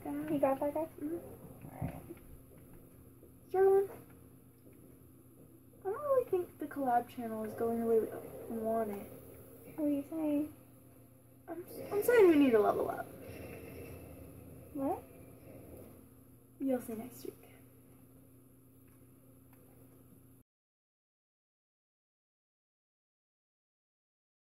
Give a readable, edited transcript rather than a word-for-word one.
guy. You got that guy? Alright. Sterling, I don't really think the collab channel is going the way we want it. What are you saying? I'm saying we need to level up. What? You'll see next week.